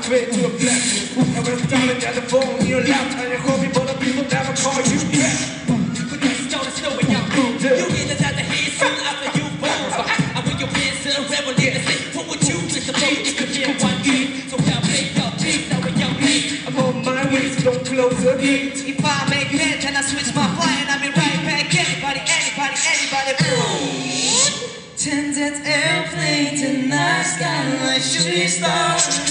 straight to a blessing. I was dialing down the phone in your lap, and you call me, but the people never call you back. But that's not slowing down. You get us out the head soon after you born. I bring your hands to the rebel niggas. For what you just supposed it could be a one game. So y'all play your peace, now we y'all play. I'm on my way, so don't close the gate. If I make head, then I switch my fly and I'll be right back. Anybody. Tinted airplane tonight, sky like shooting stars.